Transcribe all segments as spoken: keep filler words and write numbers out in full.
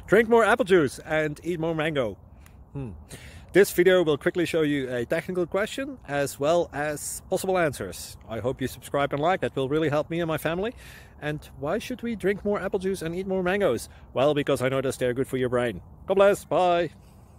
Drink more apple juice and eat more mango. Hmm. This video will quickly show you a technical question as well as possible answers. I hope you subscribe and like, that will really help me and my family. And why should we drink more apple juice and eat more mangoes? Well, because I noticed they're good for your brain. God bless, bye!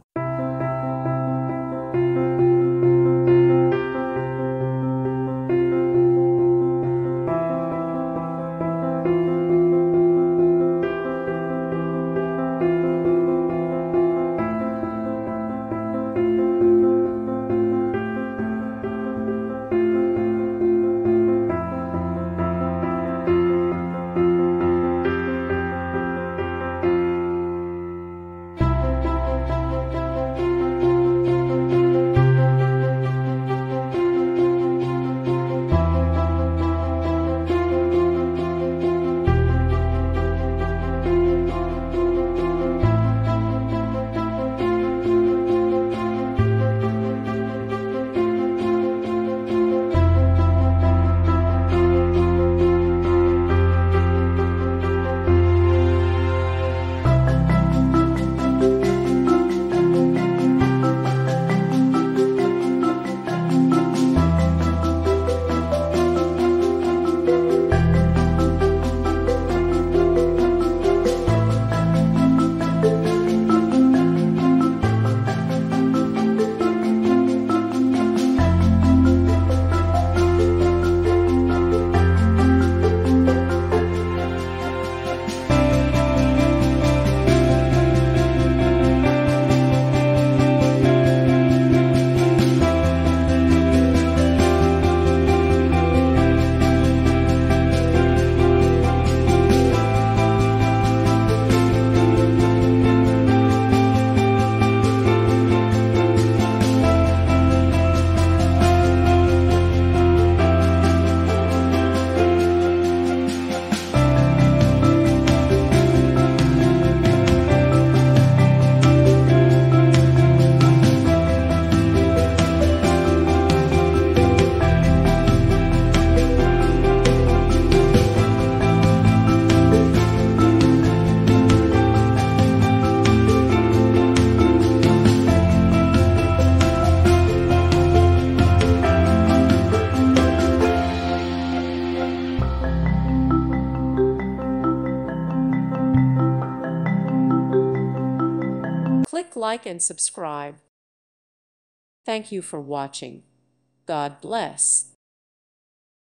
Click like and subscribe. Thank you for watching. God bless.